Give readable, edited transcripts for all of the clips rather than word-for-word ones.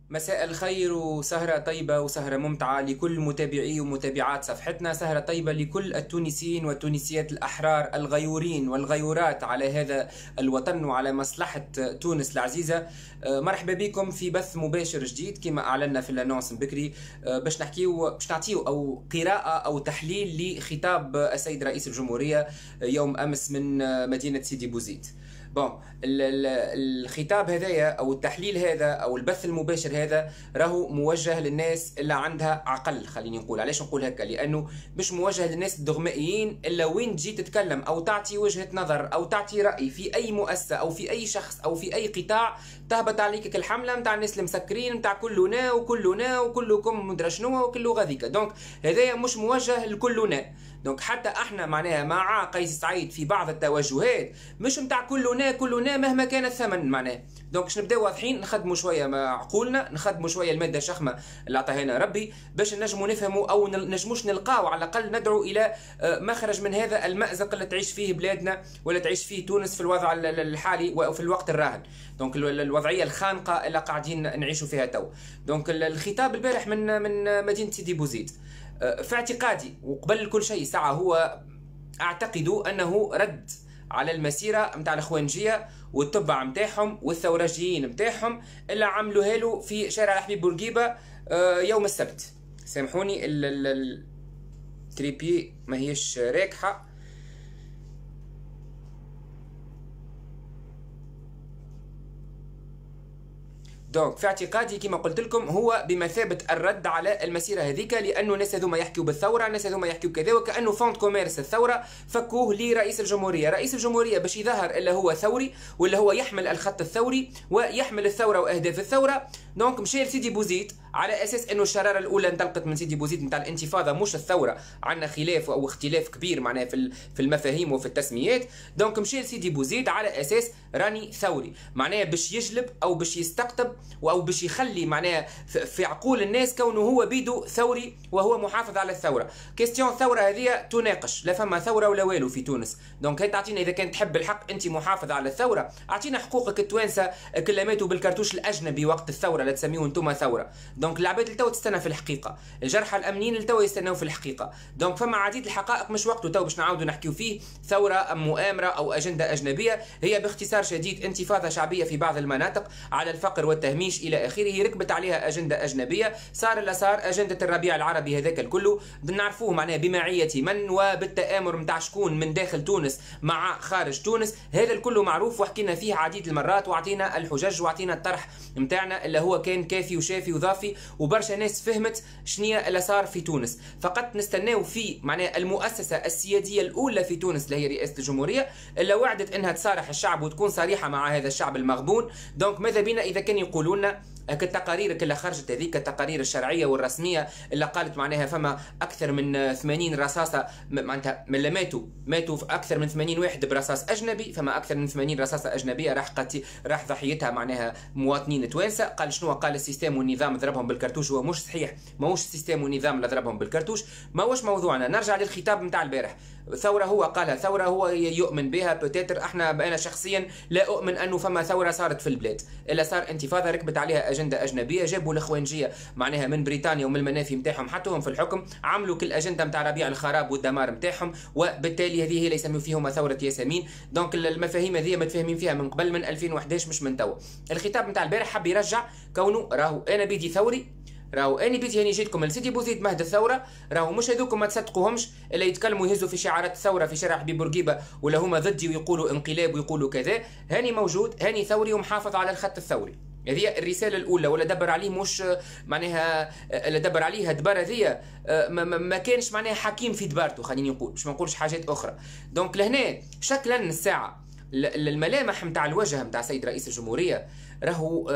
مساء الخير وسهرة طيبة وسهرة ممتعة لكل متابعي ومتابعات صفحتنا. سهرة طيبة لكل التونسيين والتونسيات الأحرار الغيورين والغيورات على هذا الوطن وعلى مصلحة تونس العزيزة. مرحبا بكم في بث مباشر جديد كما أعلنا في الأنونس بكري، باش نعطيو أو قراءة أو تحليل لخطاب السيد رئيس الجمهورية يوم أمس من مدينة سيدي بوزيد. بون، الخطاب هذايا او التحليل هذا او البث المباشر هذا راهو موجه للناس اللي عندها عقل. خليني نقول علاش نقول هكا، لانه مش موجه للناس الدغمائيين الا وين تجي تتكلم او تعطي وجهة نظر او تعطي رأي في اي مؤسسة او في اي شخص او في اي قطاع، تهبط عليك الحملة نتاع الناس المسكرين نتاع كلنا وكلنا وكلكم مدرى شنو وكل غاديك. دونك هذايا مش موجه لكلنا. دونك حتى احنا معناها مع قيس سعيد في بعض التوجهات مش نتاع كلنا مهما كان الثمن معناه. دونك باش نبداو واضحين، نخدموا شويه مع عقولنا، نخدموا شويه الماده الشخمه اللي عطاها ربي باش نجموا نفهموا او نجموش نلقاو على الاقل ندعو الى مخرج من هذا المأزق اللي تعيش فيه بلادنا ولا تعيش فيه تونس في الوضع الحالي وفي الوقت الراهن. دونك الوضعيه الخانقه اللي قاعدين نعيشوا فيها تو. دونك الخطاب البارح من مدينه سيدي بوزيد، في اعتقادي وقبل كل شيء ساعة هو اعتقد انه رد على المسيرة متاع الاخوانجية والتبع متاعهم والثورجيين متاعهم اللي عملوها له في شارع الحبيب بورقيبة يوم السبت. سامحوني التريبي ما هيش راكحة. دونك في اعتقادي كما قلت لكم هو بمثابه الرد على المسيره هذيك، لانه الناس هذوما يحكيوا بالثوره، الناس هذوما يحكيوا كذا، وكانه فوند كوميرس الثوره فكوه لرئيس الجمهوريه. رئيس الجمهوريه باش يظهر الا هو ثوري ولا هو يحمل الخط الثوري ويحمل الثوره واهداف الثوره. دونك مشى لسيدي بوزيد على اساس انه الشراره الاولى انطلقت من سيدي بوزيد نتاع الانتفاضه مش الثوره، عندنا خلاف او اختلاف كبير معناها في المفاهيم وفي التسميات. دونك مشى لسيدي بوزيد على اساس راني ثوري معناها باش يجلب او باش يستقطب او باش يخلي معناها في عقول الناس كونه هو بيدو ثوري وهو محافظ على الثوره. كيستيون الثوره هذه تناقش، لا فما ثوره ولا والو في تونس. دونك هي تعطينا اذا كان تحب الحق انت محافظ على الثوره، اعطينا حقوقك التوانسه كل ماتوا بالكرتوش الاجنبي وقت الثوره لا تسميوه انتم ثوره. دونك العباد اللي تو تستنى في الحقيقه، الجرحى الامنيين اللي تو يستناو في الحقيقه. دونك فما عديد الحقائق مش وقته تو باش نعاودوا نحكيو فيه ثوره ام مؤامره او اجنده اجنبيه. هي باختصار شديد انتفاضه شعبيه في بعض المناطق على الفقر والتهميش الى اخره، ركبت عليها اجنده اجنبيه، صار اللي صار اجنده الربيع العربي هذاك الكله نعرفوه معناه بمعيه من وبالتآمر نتاع شكون من داخل تونس مع خارج تونس. هذا الكل معروف وحكينا فيه عديد المرات وعطينا الحجج وعطينا الطرح نتاعنا اللي هو كان كافي وشافي وضافي، وبرشا ناس فهمت شنيا اللي صار في تونس. فقط نستناو في معناه المؤسسه السياديه الاولى في تونس اللي هي رئاسه الجمهوريه اللي وعدت انها تصارح الشعب وتكون صريحه مع هذا الشعب المغبون. دونك ماذا بينا اذا كان يقولوا لنا التقارير اللي خرجت هذيك التقارير الشرعيه والرسميه اللي قالت معناها فما اكثر من 80 رصاصه معناتها من اللي ماتوا في اكثر من 80 واحد برصاص اجنبي، فما اكثر من 80 رصاصه اجنبيه راح ضحيتها معناها مواطنين توانسه. قال شنو؟ قال السيستم والنظام ضربهم بالكرتوش. هو مش صحيح، ماهوش السيستم والنظام اللي ضربهم بالكرتوش، ماهوش موضوعنا. نرجع للخطاب نتاع البارح. ثوره هو قالها، ثوره هو يؤمن بها بوتيتر. احنا انا شخصيا لا اؤمن انه فما ثوره صارت في البلاد، الا صار انتفاضه ركبت عليها اجنده اجنبيه. جابوا الاخوانجيه معناها من بريطانيا ومن المنافي نتاعهم حطوهم في الحكم، عملوا كل اجنده نتاع ربيع الخراب والدمار نتاعهم، وبالتالي هذه هي اللي يسموا فيهم ثوره ياسمين. دونك المفاهيم هذه متفاهمين فيها من قبل، من 2011 مش من توا. الخطاب نتاع البارح حب يرجع كونه راهو انا بيدي ثوري، راهو اني بيتي هاني جيتكم لسيدي بوزيد مهد الثوره، راهو مش هذوكم ما تصدقوهمش الا يتكلموا يهزوا في شعارات الثوره في شارع حبيب بورقيبه ولا هما ضدي ويقولوا انقلاب ويقولوا كذا. هاني موجود، هاني ثوري ومحافظ على الخط الثوري. هذه الرساله الاولى، ولا دبر عليه مش معناها اللي دبر عليها دبر هذيا ما كانش معناها حكيم في دبارته، خليني نقول باش ما نقولش حاجات اخرى. دونك لهنا شكلا الساعه الملامح نتاع الوجه نتاع سيد رئيس الجمهوريه راهو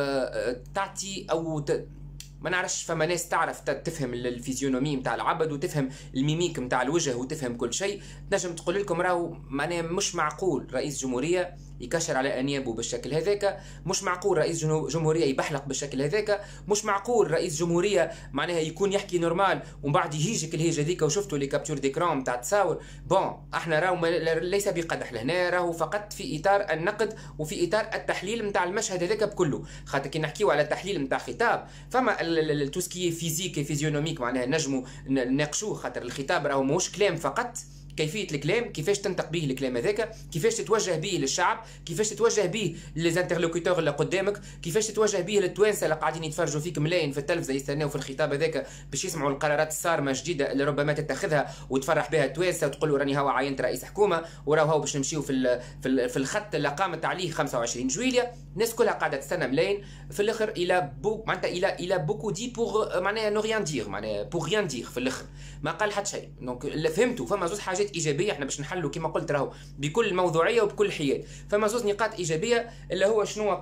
تعطي او ما نعرفش، فما ناس تعرف تفهم الفيزيونومي نتاع العبد وتفهم الميميك نتاع الوجه وتفهم كل شيء. تنجم تقول لكم راهو معناها مش معقول رئيس جمهوريه يكشر على انيابه بالشكل هذاك، مش معقول رئيس جمهوريه يبحلق بالشكل هذاك، مش معقول رئيس جمهوريه معناها يكون يحكي نورمال ومن بعد يهيجك الهيجه هذيك. وشفتوا لي كابتور ديكرون نتاع تصاور. بون احنا راهو ليس بقدح لهنا، راهو فقط في اطار النقد وفي اطار التحليل نتاع المشهد هذاك بكله. خاطر كي نحكيو على التحليل نتاع خطاب فما توسكي فيزيك فيزيونوميك معناها نجموا نناقشوه، خاطر الخطاب راهو ماهوش كلام فقط، كيفيه الكلام، كيفاش تنطق به الكلام هذاك، كيفاش تتوجه به للشعب، كيفاش تتوجه به للانترلوكيتور اللي قدامك، كيفاش تتوجه به للتوانسه اللي قاعدين يتفرجوا فيك ملايين في التلفزه يستناو في الخطاب هذاك باش يسمعوا القرارات الصارمه الجديده اللي ربما تتخذها وتفرح بها التوانسه وتقول راني هاو عينت رئيس حكومه وراهو باش نمشيو في الخط اللي قامت عليه 25 جويلية. الناس كلها قاعده تستنى ملايين في الاخر الى معناتها الى بوكو دي بوغ معناها نو ريان دير، معناها بوغ ريان دير في الاخر ما قال حتى شيء. دونك اللي فهمتوا فما زوج حاجات ايجابيه احنا باش نحلوا كما قلت راهو بكل موضوعيه وبكل حياد. فما زوج نقاط ايجابيه اللي هو شنو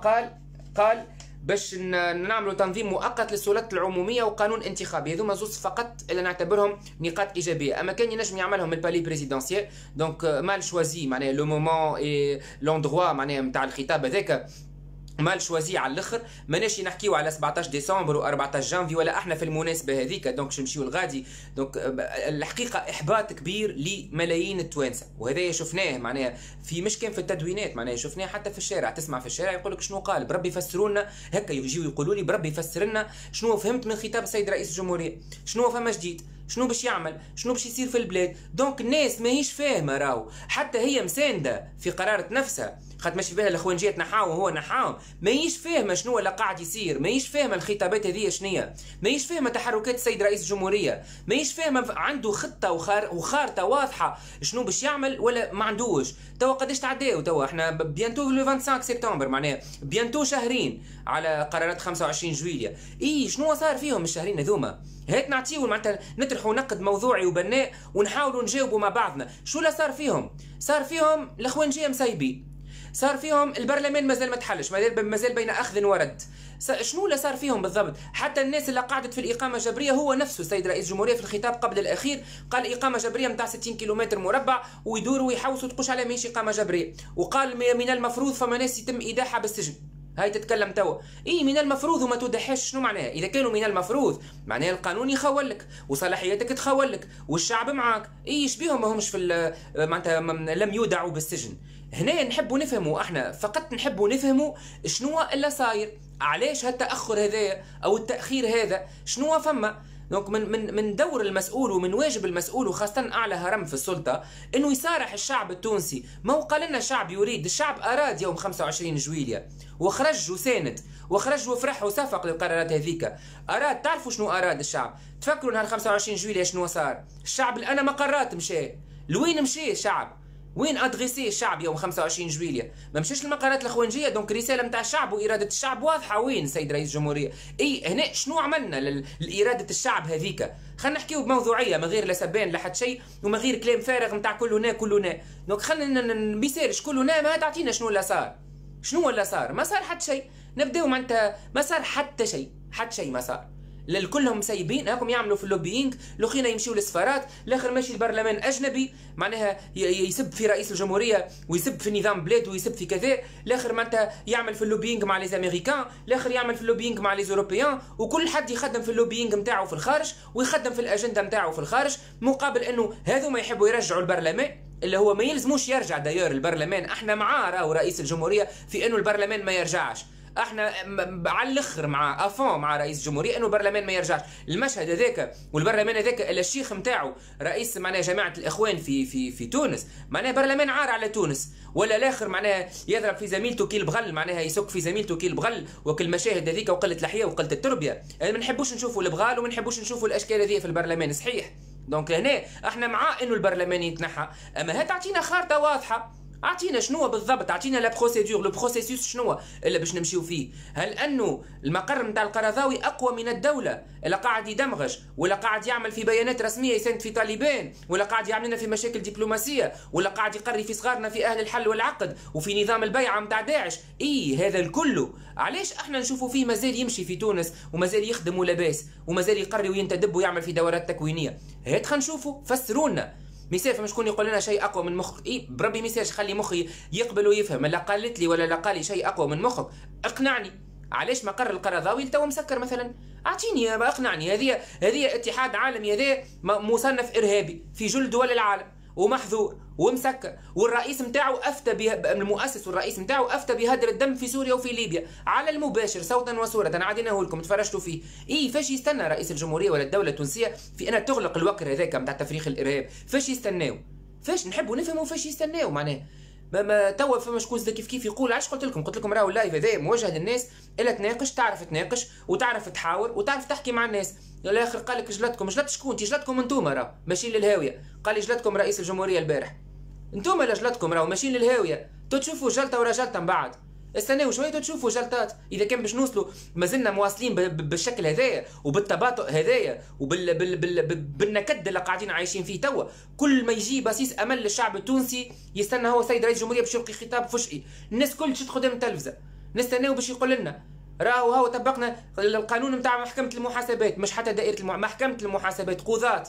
قال باش نعملوا تنظيم مؤقت للسلطات العموميه وقانون انتخابي. هذوما زوج فقط اللي نعتبرهم نقاط ايجابيه. اما كان ينجم يعملهم البالي بريزيدونسيال دونك مال شوازي معناها لو مومون اي لوندروا معناها نتاع الخطاب هذاك مال شوازي على الاخر. ماناش نحكيو على 17 ديسمبر و14 جانفي ولا احنا في المناسبه هذيك دونك نمشيو الغادي. دونك الحقيقه احباط كبير لملايين التوانسه، وهذا شفناه معناها في مش كان في التدوينات معناها شفناه حتى في الشارع. تسمع في الشارع يقول لك شنو قال بربي يفسروا لنا هكا، يجيو يقولوا لي بربي يفسر لنا شنو فهمت من خطاب السيد رئيس الجمهوريه، شنو فما جديد، شنو باش يعمل، شنو باش يصير في البلاد. دونك الناس ماهيش فاهمه راهو، حتى هي مسانده في قرارة نفسها خاطر ماشي بها الاخوانجيه نحاو وهو نحاو، ماهيش فاهمه شنو اللي قاعد يصير، ماهيش فاهمه الخطابات هذه شنية، ماهيش فاهمه تحركات السيد رئيس الجمهوريه، ماهيش فاهمه عنده خطه وخارطه واضحه شنو باش يعمل ولا ما عندوش. توا قداش تعداو، توا احنا بيانتو لو 25 سبتمبر معناها بيانتو شهرين على قرارات 25 جويلية. شنو صار فيهم الشهرين هذوما؟ هات نعطيو معناتها نطرحوا نقد موضوعي وبناء ونحاولوا نجاوبوا مع بعضنا. شو اللي صار فيهم؟ صار فيهم الاخوانجيه مسايبين، صار فيهم البرلمان مازال ما تحلش، مازال بين اخذ ورد. شنو اللي صار فيهم بالضبط؟ حتى الناس اللي قعدت في الاقامه الجبريه، هو نفسه السيد رئيس الجمهوريه في الخطاب قبل الاخير قال اقامه جبريه نتاع 60 كيلومتر مربع ويدوروا ويحوسوا تقوش على ماهيش اقامه جبريه، وقال من المفروض فما ناس يتم ايداعها بالسجن. هاي تتكلم توا من المفروض وما تدحش. شنو معناها؟ اذا كانوا من المفروض معناها القانون يخولك وصلاحياتك تخولك والشعب معاك. شبيهم ما همش في معناتها لم يودعوا بالسجن. هنا نحبوا نفهموا، احنا فقط نحبوا نفهموا شنو اللي صاير، علاش هالتاخر هذا او التاخير هذا، شنو فما. دونك من دور المسؤول ومن واجب المسؤول وخاصة أعلى هرم في السلطة إنه يصارح الشعب التونسي. ما هو قال لنا الشعب يريد، الشعب أراد يوم 25 جويلية وخرج وساند وخرج وفرح وصفق للقرارات هذيك. أراد، تعرفوا شنو أراد الشعب؟ تفكروا نهار 25 جويلية شنو صار؟ الشعب الأنا مقرات مشى، لوين مشى الشعب؟ وين ادغيسي الشعب يوم 25 جويلية؟ ما مشاش المقرات الاخوانجيه. دونك الرساله نتاع الشعب واراده الشعب واضحه. وين سيد رئيس الجمهوريه؟ هنا شنو عملنا لاراده الشعب هذيك؟ خلينا نحكيو بموضوعيه من غير لا سبان لا حد شيء ومن غير كلام فارغ نتاع كلنا. دونك خلينا ما يسالش كلنا. ما تعطينا شنو اللي صار؟ شنو اللي صار؟ ما صار حتى شيء. نبداو معناتها ما صار حتى شيء ما صار. كلهم سايبين هاكم يعملوا في اللوبينج، الاخرين يمشيوا للسفارات، الاخر ماشي البرلمان اجنبي معناها يسب في رئيس الجمهوريه ويسب في نظام بلاده ويسب في كذا، الاخر معناتها يعمل في اللوبينج مع لي امريكان، الاخر يعمل في اللوبينج مع لي اوروبيان، وكل حد يخدم في اللوبينج نتاعو في الخارج ويخدم في الاجنده نتاعو في الخارج، مقابل انه هذو ما يحبوا يرجعوا البرلمان اللي هو ما يلزموش يرجع. داير البرلمان احنا معاه راهو رئيس الجمهوريه في انه البرلمان ما يرجعش. احنا على الاخر مع افون مع رئيس الجمهوريه انه البرلمان ما يرجعش. المشهد هذاك والبرلمان هذاك اللي الشيخ نتاعو رئيس معناها جماعه الاخوان في تونس، معناها برلمان عار على تونس، ولا الاخر معناها يضرب في زميلته كيل بغل، معناها يسك في زميلته كيل بغل، وكل المشاهد هذيك وقله الحياه وقله التربيه. ما نحبوش نشوفوا البغال وما نحبوش نشوفوا الاشكال هذه في البرلمان صحيح. دونك هنا احنا مع انه البرلمان يتنحى، اما هات تعطينا خارطه واضحه، اعطينا شنو بالضبط، اعطينا لا بروسيدور لو بروسيسوس شنو اللي باش نمشيو فيه. هل انه المقر نتاع القرضاوي اقوى من الدوله اللي قاعد يدمغج ولا قاعد يعمل في بيانات رسميه يساند في طالبان ولا قاعد يعمل لنا في مشاكل دبلوماسيه ولا قاعد يقري في صغارنا في اهل الحل والعقد وفي نظام البيعه نتاع داعش؟ هذا الكل علاش احنا نشوفوا فيه مازال يمشي في تونس ومازال يخدم ولاباس ومازال يقري وينتدب ويعمل في دورات تكوينيه؟ هات خلينا نشوفوا، فسرونا مثال فما شكون يقول لنا شيء اقوى من مخك، اي بربي مثال خلي مخي يقبل ويفهم، لا قالت لي ولا لا قال لي شيء اقوى من مخك اقنعني. علاش مقر القرضاوي تو مسكر مثلا؟ اعطيني اقنعني. هذه اتحاد عالمي، هذا مصنف ارهابي في جل دول العالم ومحظور ومسكر، والرئيس نتاعو افتى المؤسس والرئيس نتاعو افتى بهدر الدم في سوريا وفي ليبيا على المباشر صوتا وصوره، عاديناه لكم تفرجتوا فيه. فاش يستنى رئيس الجمهوريه ولا الدوله التونسيه في انها تغلق الوكر هذاك نتاع تفريغ الارهاب؟ فاش يستناو؟ فاش نحبوا نفهموا فاش يستناو معناه؟ ما توا فما شكون كيف يقول. علاش قلت لكم راهو اللايف هذا موجه للناس الا تناقش، تعرف تناقش وتعرف تحاور وتعرف تحكي مع الناس. الاخر قال لك جلدكم، جلدت شكون؟ جلدكم انتوما راه ماشيين للهاويه. قال لي جلدكم رئيس الجمهوريه البارح، انتوما اللي جلدكم راهو ماشيين للهاويه. تشوفوا جلطه ورا جلطه من بعد، استناو شويه تشوفوا جلطات. اذا كان باش نوصلوا مازلنا مواصلين بالشكل هذايا وبالتباطؤ هذايا بالنكد اللي قاعدين عايشين فيه توا، كل ما يجي بسيس امل للشعب التونسي يستنى هو السيد رئيس الجمهوريه باش يلقي خطاب فشئي، الناس كل تشد قدام التلفزه نستناو باش يقول لنا راهو هو طبقنا القانون نتاع محكمه المحاسبات، مش حتى دائره محكمه المحاسبات، قضاة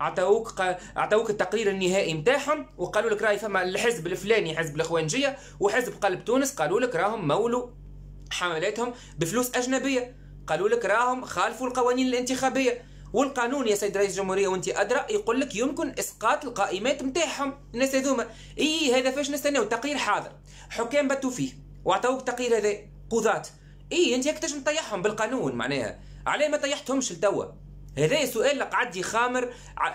عطاوك التقرير النهائي نتاعهم وقالوا لك راهي فما الحزب الفلاني حزب الاخوانجيه وحزب قلب تونس قالوا لك راهم مولوا حملاتهم بفلوس اجنبيه، قالوا لك راهم خالفوا القوانين الانتخابيه، والقانون يا سيد رئيس الجمهوريه وانت ادرى يقول لك يمكن اسقاط القائمات نتاعهم الناس هذوما. هذا فاش نستناو؟ تقرير حاضر، حكام بتوا فيه وعطاوك التقرير هذا، قضاة. انت هيك تنجم تطيحهم بالقانون معناها، علاه ما طيحتهمش لتوا؟ هذا سؤال قعد يخامر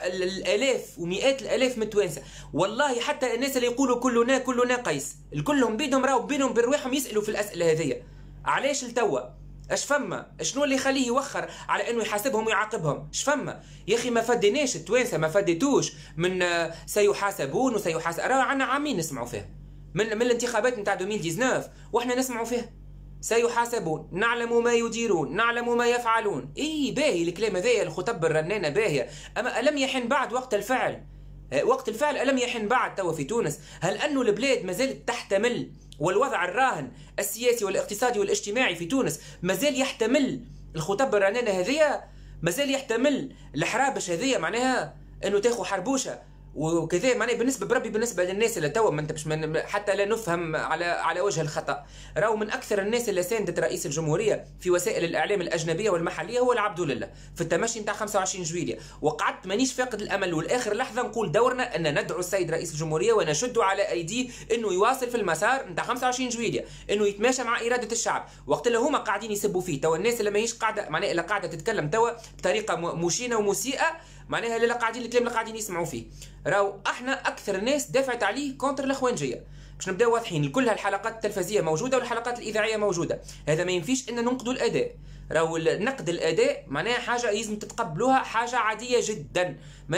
الالاف ومئات الالاف من التوانسه، والله حتى الناس اللي يقولوا كلنا قيس، الكلهم بيدهم راهو بينهم برواحهم يسالوا في الاسئله هذيا. علاش لتوا؟ اش فما؟ شنو اللي يخليه يوخر على انه يحاسبهم ويعاقبهم؟ اش فما؟ يا اخي ما فديناش التوانسه، ما فديتوش من سيحاسبون راه عنا عامين نسمعوا فيها من الانتخابات نتاع 2019 واحنا نسمعوا فيها سيحاسبون، نعلم ما يديرون، نعلم ما يفعلون. باهي الكلام هذايا، الخطب الرنانه باهيه، اما الم يحن بعد وقت الفعل؟ وقت الفعل الم يحن بعد توا في تونس؟ هل انه البلاد ما زالت تحتمل، والوضع الراهن السياسي والاقتصادي والاجتماعي في تونس ما زال يحتمل الخطب الرنانه هذيا؟ ما زال يحتمل الحرابش هذيا معناها انه تاخذ حربوشه وكذا معناه؟ بالنسبه للناس اللي توا ما انت حتى لا نفهم على وجه الخطا، راهو من اكثر الناس اللي ساندت رئيس الجمهوريه في وسائل الاعلام الاجنبيه والمحليه هو العبد لله في التمشي نتاع 25 جويلية، وقعدت مانيش فاقد الامل والاخر لحظه نقول دورنا ان ندعو السيد رئيس الجمهوريه ونشد على ايديه انه يواصل في المسار نتاع 25 جويلية، انه يتماشى مع اراده الشعب. وقت اللي هما قاعدين يسبوا فيه توا الناس اللي ماهيش قاعده معناها اللي قاعده تتكلم توا بطريقه مشينه ومسيئه معناها اللي قاعدين الكلام اللي قاعدين يسمعوا فيه، راهو احنا اكثر الناس دافعت عليه كونتر الاخوانجيه. باش نبداو واضحين، كل هالحلقات التلفزيونيه موجوده والحلقات الاذاعيه موجوده، هذا ما ينفيش ان ننقدوا الاداء، راهو نقد الاداء معناها حاجه لازم تتقبلوها، حاجه عاديه جدا،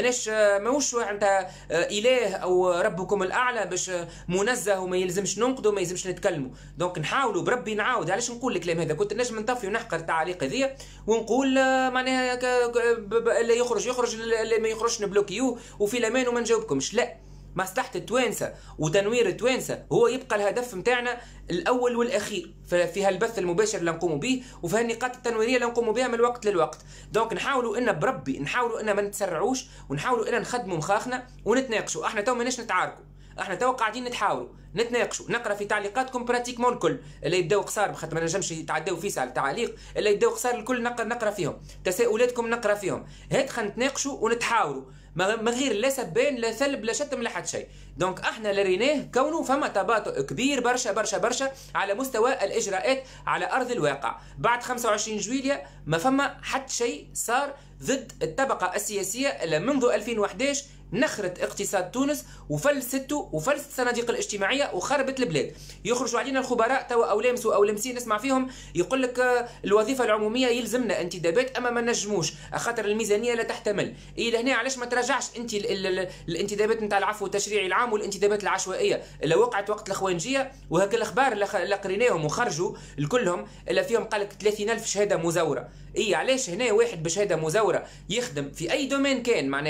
ماهوش انت اله او ربكم الاعلى باش منزه وما يلزمش ننقدوا وما يلزمش نتكلموا. دونك نحاولوا بربي نعاود. علاش نقول الكلام هذا؟ كنت نجم نطفي ونحقر التعاليق هذيا ونقول معناها اللي يخرج اللي ما يخرجش نبلوكيوه وفي الامان وما نجاوبكمش. لا، مصلحة التوانسة وتنوير التوانسة هو يبقى الهدف نتاعنا الأول والأخير في هالبث المباشر اللي نقوم به وفي هالنقاط التنويرية اللي نقوم بها من الوقت للوقت. دونك نحاولوا إن بربي نحاولوا إن ما نتسرعوش ونحاولوا إن نخدموا مخاخنا ونتناقشوا. احنا تو ماناش نتعاركوا، احنا تو قاعدين نتحاوروا نتناقشوا، نقرا في تعليقاتكم براتيكمون الكل، اللي يبداو قصار بخاطر ما نجمش يتعداو فيه على التعليق، اللي يبداو قصار الكل نقرا فيهم، تساؤلاتكم نقرا فيهم، هيك خلينا نتناقشوا ونتحاوروا ما غير لا سبان لا ثلب لا شتم لا حد شيء. دونك احنا لريناه كونه فما تباطؤ كبير برشا برشا برشا على مستوى الاجراءات على ارض الواقع. بعد 25 جويلية ما فما حد شيء صار ضد الطبقه السياسيه اللي منذ 2011 نخرت اقتصاد تونس وفلسته وفلست الصناديق الاجتماعيه وخربت البلاد. يخرجوا علينا الخبراء توا او لامسوا او لمسين نسمع فيهم يقول لك الوظيفه العموميه يلزمنا انتدابات اما ما نجموش خاطر الميزانيه لا تحتمل. لهنا علاش ما تراجعش انت الانتدابات نتاع العفو التشريعي العام والانتدابات العشوائيه اللي وقعت وقت الاخوانجيه؟ وهكا الاخبار اللي قريناهم وخرجوا الكلهم اللي فيهم قال لك 30,000 شهاده مزوره. علاش هنا واحد بشهاده مزوره يخدم في اي دومين كان معناها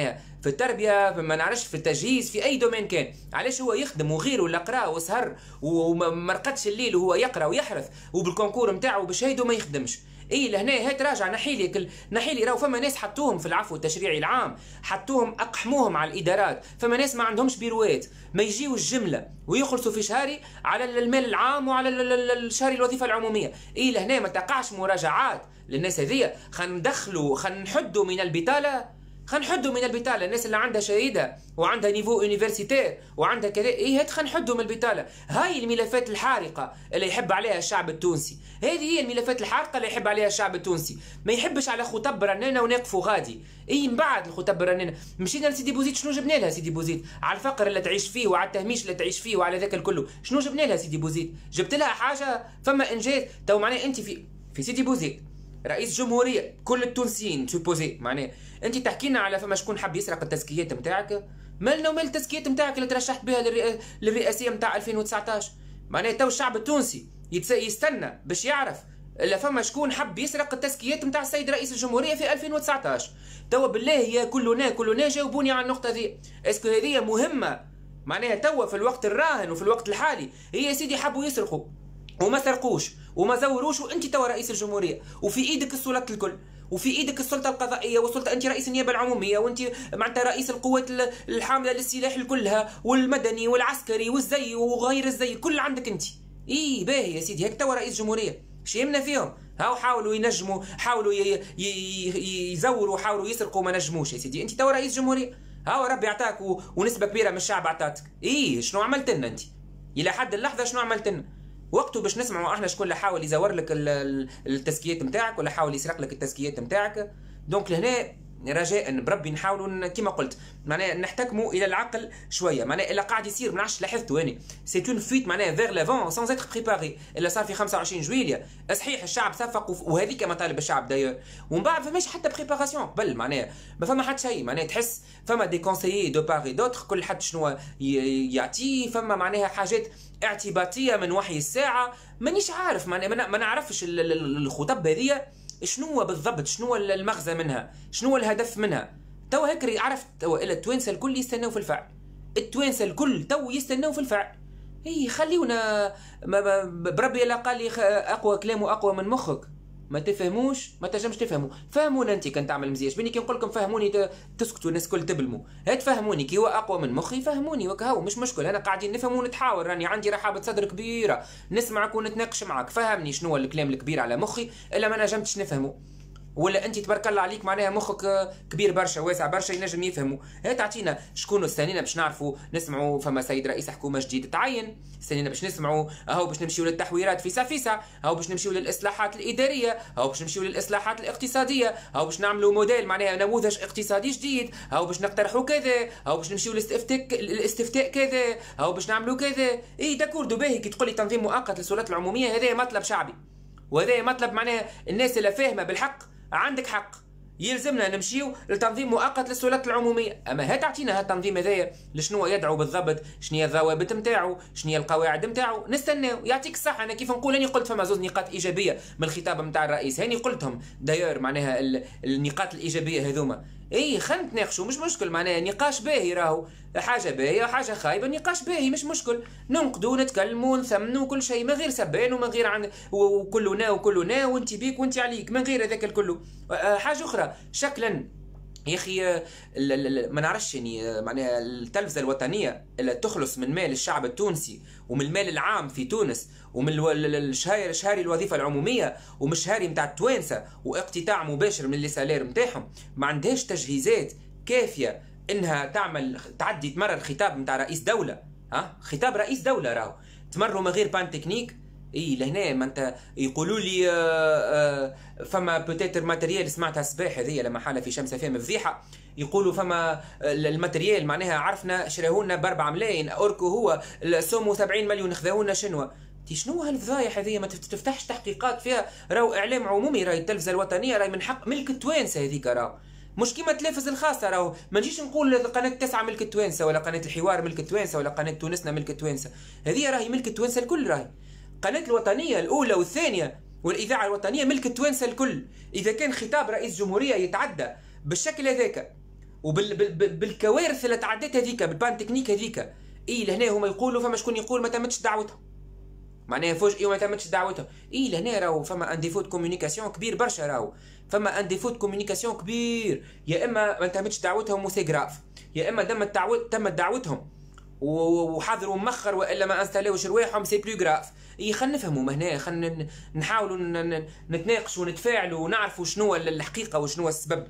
في التربيه، ما نعرفش في التجهيز، في اي دومين كان. علاش هو يخدم وغيره ولا قرا وسهر وما رقدش الليل وهو يقرا ويحرث وبالكونكور نتاعو بشهاده ما يخدمش؟ اي لهنا هات راجع نحيلي راهو فما ناس حطوهم في العفو التشريعي العام، حطوهم اقحموهم على الادارات، فما ناس ما عندهمش بيروات، ما يجيوش جمله ويخلصوا في شهري على المال العام وعلى الشهري الوظيفه العموميه. اي لهنا ما تقعش مراجعات للناس هذيا. خلينا نحدوا من البطاله، الناس اللي عندها شهاده وعندها نيفو يونيفرسيتير وعندها كذا، هات خلينا نحدوا من البطاله. هاي الملفات الحارقه اللي يحب عليها الشعب التونسي، هذه هي الملفات الحارقه اللي يحب عليها الشعب التونسي. ما يحبش على خطب رنانه ونقفوا غادي. من بعد الخطب رنانه مشينا لسيدي بوزيد، شنو جبنا لها سيدي بوزيد؟ على الفقر اللي تعيش فيه وعلى التهميش اللي تعيش فيه وعلى ذاك الكل، شنو جبنا لها سيدي بوزيد؟ جبت لها حاجه؟ فما انجاز؟ تو معناه انت في سيدي بوزيد رئيس جمهوريه كل التونسيين سوبوزي، معناه انت تحكي لنا على فما شكون حب يسرق التزكيات نتاعك؟ مالنا ومال التزكيات نتاعك اللي ترشحت بها للرئاسيه نتاع 2019؟ معناه تو الشعب التونسي يستنى باش يعرف الا فما شكون حب يسرق التزكيات نتاع السيد رئيس الجمهوريه في 2019. توا بالله يا كلنا جاوبوني على النقطه ذي. اسكو هذه مهمه؟ معناها توا في الوقت الراهن وفي الوقت الحالي هي يا سيدي حبوا يسرقوا وما سرقوش وما زوروش، وانت توا رئيس الجمهوريه وفي ايدك السلطات الكل، وفي ايدك السلطه القضائيه والسلطه، انت رئيس النيابه العموميه وانت معناتها رئيس القوات الحامله للسلاح كلها والمدني والعسكري والزي وغير الزي كل عندك انت. باهي يا سيدي، هيك توا رئيس جمهوريه شيمنا فيهم. هاو حاولوا ينجموا، حاولوا يزوروا، حاولوا يسرقوا ما نجموش يا سيدي. انت توا رئيس جمهوريه، هاو ربي عطاك ونسبه كبيره من الشعب عطاتك. شنو عملت لنا انت الى حد اللحظه؟ شنو عملت لنا؟ وقته باش نسمعوا احنا شكون اللي حاول يزور لك التزكيات نتاعك ولا حاول يسرق لك التزكيات نتاعك. دونك لهنا رجاء بربي نحاولوا كيما قلت معناها نحتكموا الى العقل شويه. معناها اللي قاعد يصير ما نعرفش لاحظتوا انا سي اون فيت معناها فيغ لافون سانز اتر بريباري. اللي صار في 25 جويليا صحيح الشعب صفق وهذيك مطالب الشعب دايور، ومن بعد فماش حتى بريباراسيون قبل. معناها ما فما حتى شيء، معناها تحس فما دي كونسيي دو باري دوتر كل حد شنو يعطيه، فما معناها حاجات اعتباطيه من وحي الساعه. مانيش عارف معناها ما نعرفش الخطب هذه شنو بالضبط، شنو المغزى منها، شنو الهدف منها. تو هيك عرفت التوانسه الكل يستناو في الفعل، التوانسه الكل تو يستناو في الفعل. خليونا بربي لا قال لي اقوى كلامه اقوى من مخك. ما تفهموش ما تنجمش تفهموا. فهمونا انت كان تعمل مزياش بيني كي نقول لكم فهموني تسكتوا الناس الكل تبلموا. هات فهموني كي هو اقوى من مخي، فهموني وكهو مش مشكل. انا قاعدين نفهم ونتحاور، راني عندي رحابه صدر كبيره نسمعك ونتناقش معك. فهمني شنو الكلام الكبير على مخي الا ما نجمتش نفهمه، ولا انت تبارك الله عليك معناها مخك كبير برشا واسع برشا ينجم يفهموا. هات تعطينا شكون استنينا باش نعرفوا نسمعوا فما سيد رئيس حكومه جديد تعين، استنينا باش نسمعوا اهو باش نمشيو للتحويرات فيسع، اهو باش نمشيو للاصلاحات الاداريه، اهو باش نمشيو للاصلاحات الاقتصاديه، اهو باش نعملوا موديل معناها نموذج اقتصادي جديد، اهو باش نقترحوا كذا، اهو باش نمشيو للاستفتاء كذا، اهو باش نعملوا كذا. داكور دو باهي كي تقول لي تنظيم مؤقت للسلطات العموميه، هذا مطلب شعبي وهذا مطلب معناها الناس اللي فاهمه بالحق. عندك حق، يلزمنا نمشيو لتنظيم مؤقت للسلطات العموميه. اما هات اعطينا هالتنظيم هذايا لشنو يدعو بالضبط، شنو هي الضوابط نتاعو، شنو هي القواعد نتاعو، نستناو. يعطيك الصحه. انا كيف نقول اني قلت فما زوز نقاط ايجابيه من الخطاب نتاع الرئيس، هاني قلتهم داير معناها النقاط الايجابيه هذوما. خلينا نتناقشوا مش مشكل، معناها نقاش باهي، راهو حاجه باهيه وحاجه خايبه، نقاش باهي مش مشكل، ننقدوا نتكلموا نثمنوا كل شيء من غير سبان ومن غير عن وكلنا وانت بيك وانت عليك، من غير هذاك الكل. حاجه اخرى شكلا يا اخي ما نعرفش يعني معناها التلفزه الوطنيه اللي تخلص من مال الشعب التونسي ومن المال العام في تونس ومن الشهاري الوظيفه العموميه ومن الشهاري نتاع التوانسه واقتطاع مباشر من السالير نتاعهم، ما عندهاش تجهيزات كافيه انها تعدي تمرر خطاب نتاع رئيس دوله. خطاب رئيس دوله راهو تمروا من غير بان تكنيك. لهنا ما انت يقولوا لي فما بوتيتر ماتريال سمعتها الصباح هذيا لما حاله في شمس فهم فضيحه، يقولوا فما الماتريال معناها عرفنا شراهولنا ب 4 ملايين اوركو هو سومو 70 مليون خذاونا شنو شنو هالفضايح هذيا؟ ما تفتحش تحقيقات فيها. راهو اعلام عمومي، راهي التلفزه الوطنيه راهي من حق ملك التوانسه هذيك، راهو مش كيما التلفز الخاصه. راهو ما نجيش نقول قناه 9 ملك التوانسه ولا قناه الحوار ملك التوانسه ولا قناه تونسنا ملك التوانسه، هذه راهي ملك التوانسه الكل. راهي القناه الوطنيه الاولى والثانيه والاذاعه الوطنيه ملك التوانسه الكل. اذا كان خطاب رئيس جمهوريه يتعدى بالشكل هذاك وبالكوارث اللي تعدات هذيك، بالبان تكنيك هذيك. اي لهنا هما يقولوا فما شكون يقول ما تمتش دعوتهم، معناها فوجئوا ما تمتش دعوتهم. اي لهنا راهو فما ان ديفو دو كومونيكاسيون كبير برشا، راهو فما ان ديفو دو كومونيكاسيون كبير. يا اما ما تمتش دعوتهم وسي جراف، يا اما تمت دعوتهم وحضروا مخر والا ما انستالوش رواحهم سي بلو جراف. اي خلينا نفهموا هنا، خلينا نحاولوا نتناقشوا ونتفاعلوا ونعرفوا شنو الحقيقه وشنو السبب.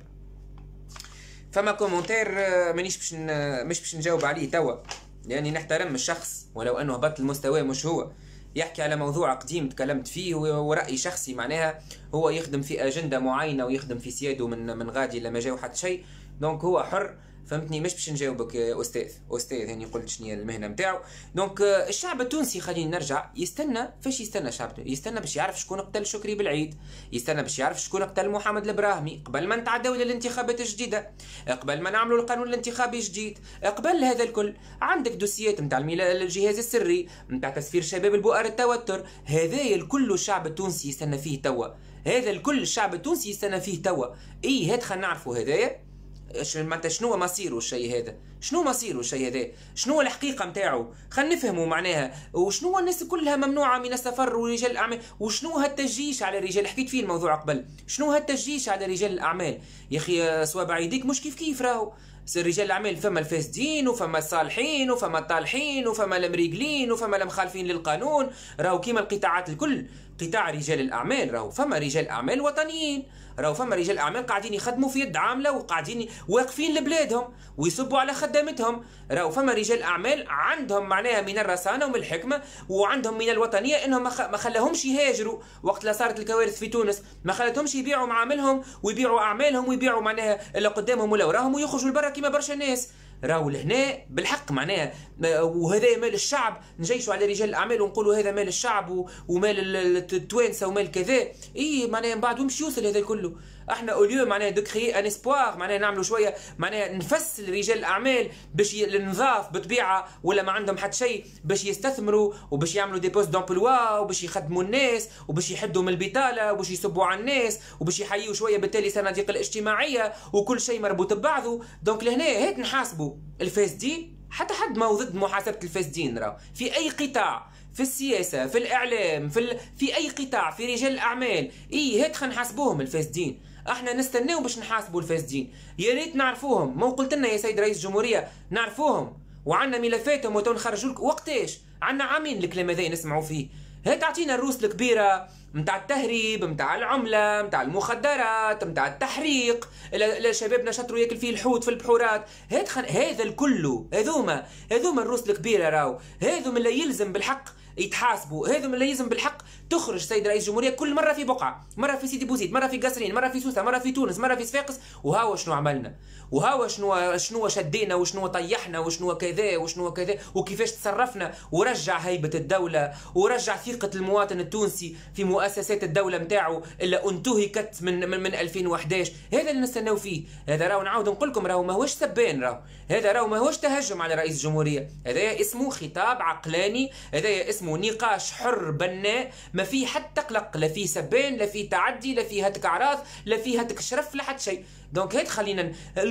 فما كومنتير مانيش باش نجاوب عليه توا، لاني نحترم الشخص ولو انه هبط المستوى مش هو يحكي على موضوع قديم تكلمت فيه ورأي شخصي، معناها هو يخدم في أجندة معينة ويخدم في سياده من غادي لما جاو حتى شيء، دونك هو حر، فهمتني؟ مش باش نجاوبك استاذ هاني قلت شنو هي المهنه نتاعو. دونك الشعب التونسي خلينا نرجع يستنى. فاش يستنى الشعب؟ يستنى باش يعرف شكون قتل شكري بالعيد، يستنى باش يعرف شكون قتل محمد البراهمي قبل ما نتعداو للانتخابات الجديده، قبل ما نعملوا القانون الانتخابي الجديد، قبل هذا الكل عندك دوسيات نتاع الجهاز السري نتاع تسفير شباب البؤر التوتر، هذايا الكل الشعب التونسي يستنى فيه توا، هذا الكل الشعب التونسي يستنى فيه توا. اي هات خلينا نعرفوا هذايا معناتها شنو مصيره الشيء هذا، شنو مصيره الشيء هذا، شنو الحقيقه نتاعو، خلينا نفهموا معناها. وشنو الناس كلها ممنوعه من السفر ورجال الاعمال، وشنو هالتجيش على الرجال، حكيت فيه الموضوع قبل، شنو هالتجيش على رجال الاعمال يا اخي؟ صوابع يديك مش كيف راهو رجال الاعمال، فما الفاسدين وفما الصالحين وفما الطالحين وفما المريقلين وفما المخالفين للقانون، راهو كيما القطاعات الكل. قطاع رجال الاعمال راهو فما رجال اعمال وطنيين، راهو فما رجال اعمال قاعدين يخدموا في يد عامله وقاعدين واقفين لبلادهم ويصبوا على خدامتهم، راهو فما رجال اعمال عندهم معناها من الرصانه ومن الحكمه وعندهم من الوطنيه انهم ما خلاهمش يهاجروا وقت لا صارت الكوارث في تونس، ما خلتهمش يبيعوا معاملهم ويبيعوا اعمالهم ويبيعوا معناها اللي قدامهم ولا وراهم ويخرجوا لبرا كيما برشا ناس. راهو لهنا بالحق معناها، وهذا مال الشعب، نجيشوا على رجال الاعمال ونقولوا هذا مال الشعب ومال التوانسه ومال كذا، اي معناها من بعد ومش يوصل هذا كله. احنا اوليو معناها دو كري ان اسبوار، معناها نعملوا شويه معناها نفسل رجال الاعمال باش النظاف بطبيعه ولا ما عندهم حتى شيء باش يستثمروا وباش يعملوا دي بوست دومبلوا وباش يخدموا الناس وباش يحدوا من البطاله وباش يصبوا على الناس وباش يحيوا شويه بالتالي صناديق الاجتماعيه وكل شيء مربوط ببعضه. دونك لهنا هيك نحاسبوا الفاسدين، حتى حد ما هو ضد محاسبه الفاسدين، راهو في اي قطاع، في السياسه، في الاعلام، في اي قطاع، في رجال الاعمال، اي هيك خلينا نحاسبوهم الفاسدين. احنا نستناو باش نحاسبوا الفاسدين، يا ريت نعرفوهم، ما قلت لنا يا سيد رئيس الجمهوريه نعرفوهم وعندنا ملفاتهم وتو نخرجوا لك وقتاش؟ عندنا عامين الكلام هذا نسمعوا فيه، هيك تعطينا الروس الكبيره نتاع التهريب، نتاع العمله، نتاع المخدرات، نتاع التحريق، شبابنا شطروا ياكل فيه الحوت في البحورات، هذا الكل هذوما الروس الكبيره راهو، هذوما اللي يلزم بالحق يتحاسبوا، هذوما اللي يلزم بالحق تخرج سيد رئيس الجمهوريه كل مره في بقعه، مره في سيدي بوزيد، مره في قصرين، مره في سوسه، مره في تونس، مره في صفاقس، وهاو شنو عملنا، وهاو شنو شدينا وشنو طيحنا وشنو كذا وشنو كذا وكيفاش تصرفنا، ورجع هيبه الدوله ورجع ثقه المواطن التونسي في مؤسسات الدوله نتاعو اللي انتهكت من 2011. هذا اللي نستناو فيه. هذا راهو نعاود نقول لكم راهو ماهوش سبان، هذا راهو ماهوش تهجم على رئيس الجمهوريه، هذا اسمه خطاب عقلاني، هذا اسمه نقاش حر بناء، ما فيه حتى قلق، لا فيه سبان، لا فيه تعدي، لا فيه هتك اعراض، لا فيه هتك شرف، لا حتى شيء. دونك هيك خلينا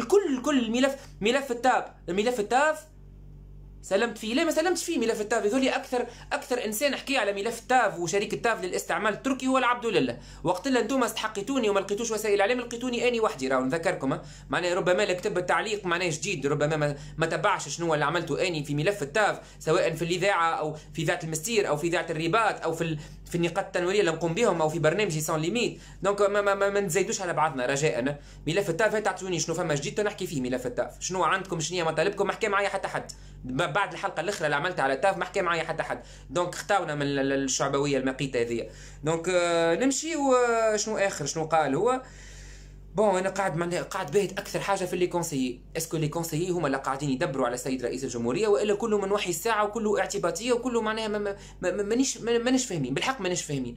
الكل ملف التاف سلمت فيه، لا ما سلمتش فيه ملف التاف، يقول لي اكثر انسان حكي على ملف التاف وشريك التاف للاستعمال التركي هو العبد لله، وقت اللي انتم استحقيتوني وما لقيتوش وسائل الاعلام لقيتوني اني وحدي، راهو نذكركم، معناها ربما اللي كتب التعليق معناه جديد، ربما ما تبعش شنو اللي عملته اني في ملف التاف، سواء في الاذاعه او في اذاعه المستير او في اذاعه الرباط او في النقاط التنويريه اللي نقوم بهم او في برنامجي سون ليميت. دونك ما نزيدوش على بعضنا رجاء. ملف التاف تعطوني شنو فما جديد نحكي فيه ملف التاف، شنو عندكم، شنو مطالبكم، ما حكى معايا حتى حد بعد الحلقه الاخرى اللي عملتها على التاف، ما حكى معايا حتى حد. دونك اختاونا من الشعبويه المقيته هذه. دونك نمشي شنو قال هو. بون انا قاعد باهت اكثر حاجه في لي كونسيي، اسكو لي كونسيي هما اللي قاعدين يدبروا على السيد رئيس الجمهوريه والا كله من وحي الساعه وكله اعتباطيه وكله معناها مانيش فاهمين بالحق، مانيش فاهمين.